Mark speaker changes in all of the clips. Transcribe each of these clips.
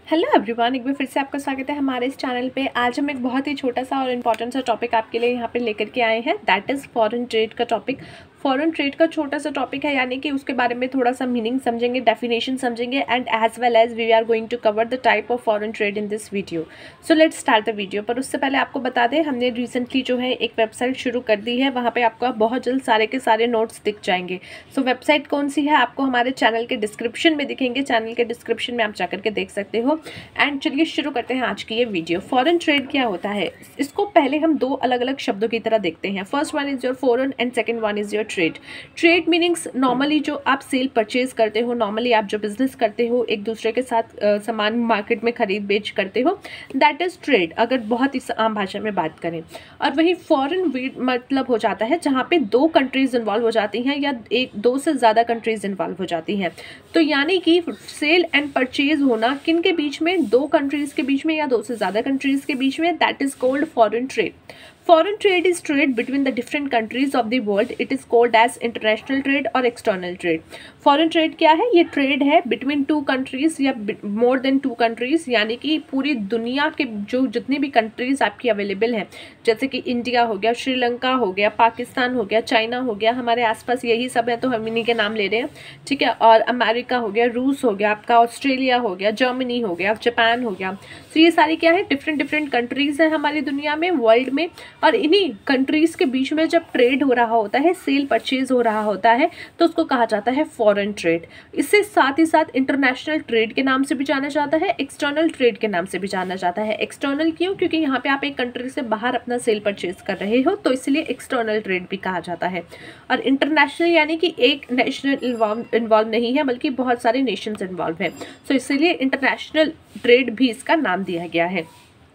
Speaker 1: Hello everyone, एक बार फिर से आपका स्वागत है हमारे इस चैनल पे। आज हम एक बहुत ही छोटा सा और इम्पॉर्टेंट सा टॉपिक आपके लिए यहाँ पे लेकर के आए हैं, दैट इज़ फॉरेन ट्रेड का टॉपिक। फॉरेन ट्रेड का छोटा सा टॉपिक है, यानी कि उसके बारे में थोड़ा सा मीनिंग समझेंगे, डेफिनेशन समझेंगे, and as well as we are going to cover the type of foreign trade in this video. So let's start the video. पर उससे पहले आपको बता दें, हमने रिसेंटली जो है एक वेबसाइट शुरू कर दी है, वहाँ पर आपको बहुत जल्द सारे के सारे नोट्स दिख जाएंगे। सो वेबसाइट कौन सी है आपको हमारे चैनल के डिस्क्रिप्शन में दिखेंगे, चैनल के डिस्क्रिप्शन में आप जाकर के देख सकते हो। एंड चलिए शुरू करते हैं आज की ये वीडियो। फॉरेन ट्रेड क्या होता है, इसको पहले हम दो अलग अलग शब्दों की तरह देखते हैं। First one is your foreign and second one is your trade. Trade meanings normally जो आप सेल परचेज करते हो, नॉर्मली आप जो बिजनेस करते हो, एक दूसरे के साथ सामान मार्केट में खरीद बेच करते हो, दैट इज ट्रेड, अगर बहुत ही आम भाषा में बात करें। और वही फॉरेन मतलब हो जाता है जहाँ पे दो कंट्रीज इन्वॉल्व हो जाती हैं या एक दो से ज़्यादा कंट्रीज इन्वॉल्व हो जाती हैं। तो यानी कि सेल एंड परचेज होना किन के बीच में, दो कंट्रीज के बीच में या दो से ज़्यादा कंट्रीज के बीच में, that is called foreign trade. Foreign trade is trade between the different countries of the world. It is called as international trade or external trade. Foreign trade क्या है? ये trade है between two countries या more than two countries, यानी कि पूरी दुनिया के जो जितनी भी countries आपकी available हैं, जैसे कि इंडिया हो गया, श्रीलंका हो गया, पाकिस्तान हो गया, चाइना हो गया, हमारे आसपास यही सब है तो हम इन्हीं के नाम ले रहे हैं, ठीक है। और अमेरिका हो गया, रूस हो गया आपका, ऑस्ट्रेलिया हो गया, जर्मनी हो गया, जापान हो गया। तो ये सारी क्या है, डिफरेंट डिफरेंट कंट्रीज हैं हमारी दुनिया में, वर्ल्ड में। और इन्हीं कंट्रीज के बीच में जब ट्रेड हो रहा होता है, सेल परचेज हो रहा होता है, तो उसको कहा जाता है फॉरेन ट्रेड। इससे साथ ही साथ इंटरनेशनल ट्रेड के नाम से भी जाना जाता है, एक्सटर्नल ट्रेड के नाम से भी जाना जाता है। एक्सटर्नल क्यों? क्योंकि यहाँ पे आप एक कंट्री से बाहर अपना सेल परचेज कर रहे हो, तो इसलिए एक्सटर्नल ट्रेड भी कहा जाता है। और इंटरनेशनल यानी कि एक नेशनल इन्वॉल्व नहीं है, बल्कि बहुत सारे नेशंस इन्वॉल्व हैं, तो इसलिए इंटरनेशनल ट्रेड भी इसका नाम दिया गया है।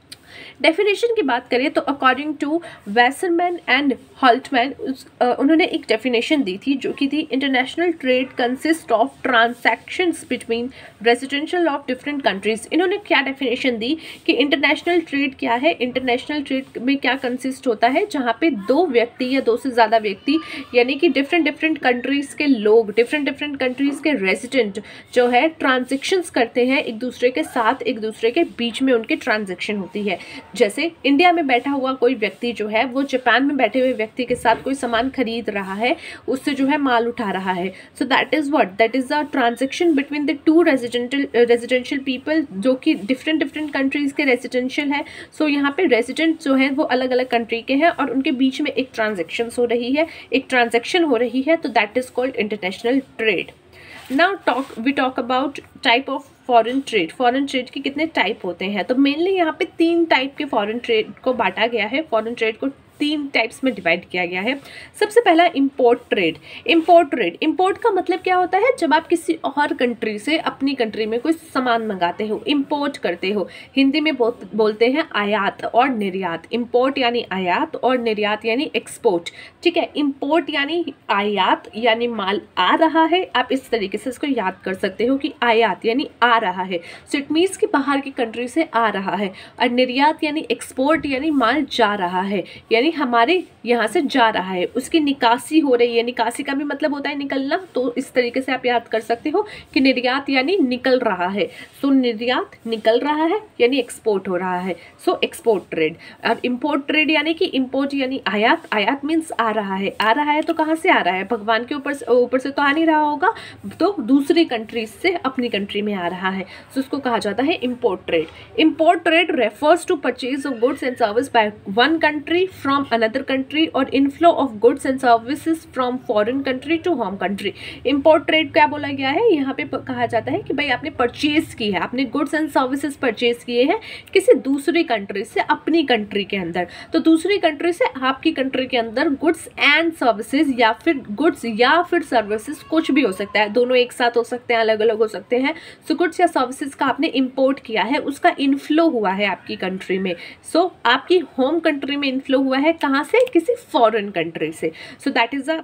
Speaker 1: डेफिनेशन की बात करें तो according to Wasserman and Haltman, उन्होंने एक डेफिनेशन दी थी जो कि थी, international trade consist of transactions between residential of different countries. इन्होंने क्या डेफिनेशन दी कि इंटरनेशनल ट्रेड क्या है। इंटरनेशनल ट्रेड में क्या कंसिस्ट होता है, जहाँ पे दो व्यक्ति या दो से ज़्यादा व्यक्ति, यानी कि डिफरेंट डिफरेंट कंट्रीज़ के लोग, डिफरेंट डिफरेंट कंट्रीज़ के रेजिडेंट जो है ट्रांजेक्शन्स करते हैं एक दूसरे के साथ, एक दूसरे के बीच में उनकी ट्रांजेक्शन होती है। जैसे इंडिया में बैठा हुआ कोई व्यक्ति जो है वो जापान में बैठे हुए व्यक्ति के साथ कोई सामान खरीद रहा है, उससे जो है माल उठा रहा है। So that is what, that is a transaction between the two residential people, जो कि डिफरेंट डिफरेंट कंट्रीज के रेजिडेंशियल है। सो यहाँ पे रेजिडेंट जो है वो अलग अलग कंट्री के हैं और उनके बीच में एक ट्रांजेक्शन हो रही है, एक ट्रांजेक्शन हो रही है, तो that is called international trade. Now we talk about type of foreign trade. Foreign trade के कितने टाइप होते हैं, तो मेनली यहाँ पे तीन टाइप के फॉरेन ट्रेड को बांटा गया है। फॉरेन ट्रेड को तीन टाइप्स में डिवाइड किया गया है। सबसे पहला import trade. Import trade, import का मतलब क्या होता है, जब आप किसी और कंट्री से अपनी कंट्री में कोई सामान मंगाते हो, इंपोर्ट करते हो। हिंदी में बोलते हैं आयात और निर्यात। इंपोर्ट यानी आयात और निर्यात यानी एक्सपोर्ट, ठीक है। इंपोर्ट यानी आयात, यानी माल आ रहा है, आप इस तरीके से इसको याद कर सकते हो कि आयात यानी आ रहा है, सो इट मीन्स कि बाहर की कंट्री से आ रहा है। और निर्यात यानी एक्सपोर्ट, यानी माल जा रहा है, यानी हमारे यहाँ से जा रहा है, उसकी निकासी हो रही है। निकासी का भी मतलब होता है निकलना, तो इस तरीके से आप याद कर सकते हो कि निर्यात यानी निकल रहा है, सो निर्यात निकल रहा है यानी एक्सपोर्ट हो रहा है, सो एक्सपोर्ट ट्रेड। और इंपोर्ट ट्रेड यानी कि इंपोर्ट यानी आयात, आयात मीन्स आ रहा है। आ रहा है तो कहाँ से आ रहा है, भगवान के ऊपर से तो आ नहीं रहा होगा, तो दूसरी कंट्री से अपनी कंट्री में आ रहा है, सो उसको कहा जाता है import trade. Import trade refers to purchase of goods and service by one country from another country और inflow of goods and services from foreign country to home country. Import trade क्या बोला गया है, यहाँ पे कहा जाता है कि भाई आपने परचेज की है, आपने गुड्स एंड सर्विसेज परचेज किए हैं किसी दूसरी कंट्री से अपनी कंट्री के अंदर, तो दूसरी कंट्री से आपकी कंट्री के अंदर गुड्स एंड सर्विसेज, या फिर गुड्स या फिर सर्विसेज, कुछ भी हो सकता है, दोनों एक साथ हो सकते हैं, अलग अलग हो सकते हैं। सो गुड्स या सर्विसेज का आपने इंपोर्ट किया है, उसका इनफ्लो हुआ है आपकी कंट्री में, सो आपकी होम कंट्री में इनफ्लो हुआ है, कहाँ से, किसी फॉरेन कंट्री से। सो दैट इज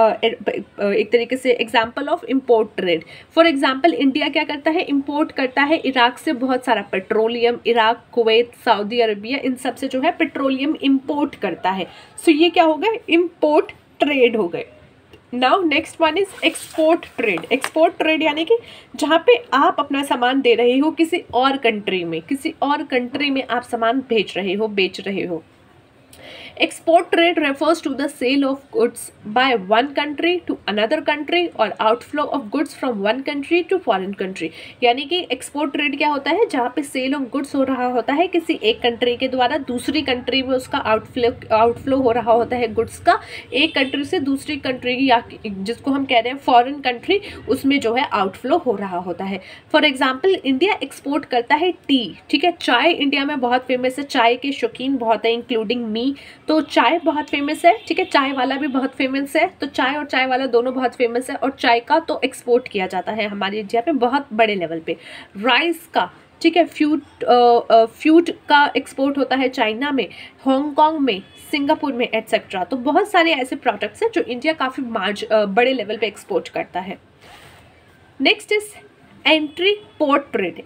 Speaker 1: एक तरीके से example of import trade. For example India क्या करता है, इंपोर्ट करता है इराक से बहुत सारा petroleum, Iraq, Kuwait, Saudi Arabia, इन सब से जो है पेट्रोलियम इंपोर्ट करता है। सो ये क्या हो गए, इंपोर्ट ट्रेड हो गए। Now next one is export trade. Export trade यानी कि जहाँ पे आप अपना सामान दे रहे हो किसी और कंट्री में आप सामान भेज रहे हो, बेच रहे हो। Export trade refers to the sale of goods by one country to another country or outflow of goods from one country to foreign country। यानी कि एक्सपोर्ट ट्रेड क्या होता है, जहाँ पे सेल ऑफ गुड्स हो रहा होता है किसी एक कंट्री के द्वारा, दूसरी कंट्री में उसका आउटफ्लो हो रहा होता है गुड्स का, एक कंट्री से दूसरी कंट्री या जिसको हम कह रहे हैं फॉरेन कंट्री, उसमें जो है आउटफ्लो हो रहा होता है। फॉर एग्जाम्पल इंडिया एक्सपोर्ट करता है टी, ठीक है, चाय इंडिया में बहुत फेमस है, चाय के शौकीन बहुत है इंक्लूडिंग मी, तो चाय बहुत फेमस है, ठीक है, चाय वाला भी बहुत फेमस है, तो चाय और चाय वाला दोनों बहुत फेमस है, और चाय का तो एक्सपोर्ट किया जाता है हमारे इंडिया पे बहुत बड़े लेवल पे। राइस का, ठीक है, फ्यूट का एक्सपोर्ट होता है चाइना में, हांगकांग में, सिंगापुर में एट्सेट्रा। तो बहुत सारे ऐसे प्रोडक्ट्स हैं जो इंडिया काफ़ी बड़े लेवल पे एक्सपोर्ट करता है। Next is entry port trade.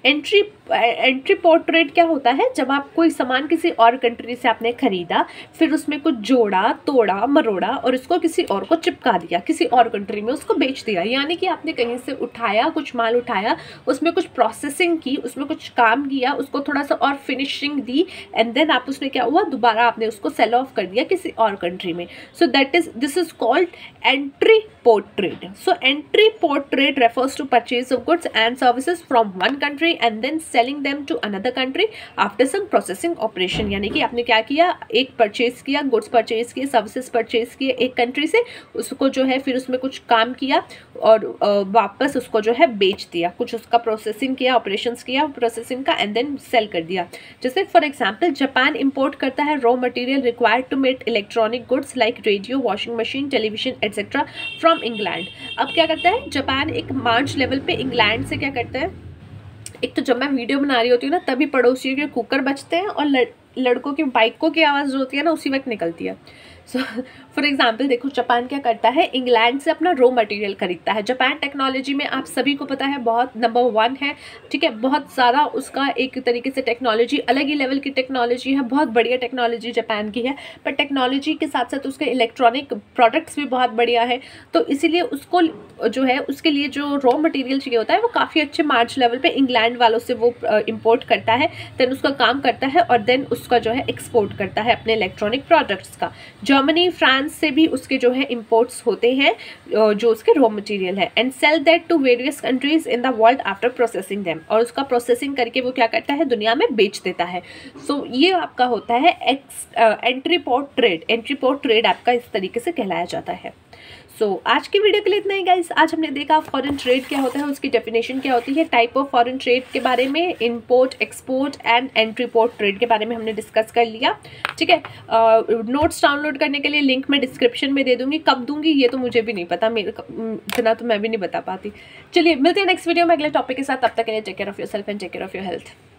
Speaker 1: Entry port trade क्या होता है, जब आप कोई सामान किसी और कंट्री से आपने खरीदा, फिर उसमें कुछ जोड़ा, तोड़ा, मरोड़ा और उसको किसी और को चिपका दिया, किसी और कंट्री में उसको बेच दिया। यानी कि आपने कहीं से उठाया, कुछ माल उठाया, उसमें कुछ प्रोसेसिंग की, उसमें कुछ काम किया, उसको थोड़ा सा और फिनिशिंग दी, एंड देन आप उसमें क्या हुआ, दोबारा आपने उसको सेल ऑफ कर दिया किसी और कंट्री में। So this is called entry port trade. So entry port trade refers to purchase of goods and services from one country and then selling them to another country after some processing operation. यानी कि आपने क्या किया, एक purchase किया, goods purchase किए, services purchase किए एक कंट्री से, उसको जो है फिर उसमें कुछ काम किया और वापस उसको जो है बेच दिया, कुछ उसका प्रोसेसिंग किया, ऑपरेशंस किया प्रोसेसिंग का, एंड देन सेल कर दिया। जैसे फॉर एग्जाम्पल जापान इंपोर्ट करता है raw material required to make electronic goods like radio, washing machine, television etcetera from England. अब क्या करता है जापान, एक मार्च लेवल पे इंग्लैंड से क्या करता है, एक तो जब मैं वीडियो बना रही होती हूँ ना तभी पड़ोसियों के कुकर बजते हैं और लड़कों की बाइकों की आवाज़ जो होती है ना उसी वक्त निकलती है। सो फॉर एग्जाम्पल देखो जापान क्या करता है, इंग्लैंड से अपना रॉ मटेरियल खरीदता है। जापान टेक्नोलॉजी में आप सभी को पता है बहुत नंबर 1 है, ठीक है, बहुत सारा उसका एक तरीके से टेक्नोलॉजी, अलग ही लेवल की टेक्नोलॉजी है, बहुत बढ़िया टेक्नोलॉजी जापान की है, पर टेक्नोलॉजी के साथ साथ उसके इलेक्ट्रॉनिक प्रोडक्ट्स भी बहुत बढ़िया है। तो इसीलिए उसको जो है उसके लिए जो रॉ मटेरियल चाहिए होता है वो काफ़ी अच्छे मार्च लेवल पे इंग्लैंड वालों से वो इम्पोर्ट करता है, देन उसका काम करता है और देन उसका जो है एक्सपोर्ट करता है अपने इलेक्ट्रॉनिक प्रोडक्ट्स का। जर्मनी, फ्रांस से भी उसके जो है इंपोर्ट्स होते हैं जो उसके रॉ मटेरियल है, and sell that to various countries in the world after processing them, और उसका प्रोसेसिंग करके वो क्या करता है दुनिया में बेच देता है। सो ये आपका होता है entry port trade. Entry port trade आपका इस तरीके से कहलाया जाता है। सो आज की वीडियो के लिए इतना ही गाइस। आज हमने देखा फॉरेन ट्रेड क्या होता है, उसकी डेफिनेशन क्या होती है, टाइप ऑफ फॉरेन ट्रेड के बारे में, import, export and entry port trade के बारे में हमने डिस्कस कर लिया, ठीक है। नोट्स डाउनलोड करने के लिए लिंक मैं डिस्क्रिप्शन में दे दूंगी, कब दूंगी ये तो मुझे भी नहीं पता, मेरे इतना तो मैं भी नहीं बता पाती। चलिए मिलते हैं नेक्स्ट वीडियो में अगले टॉपिक के साथ, तब तक के लिए take care of yourself and take care of your health.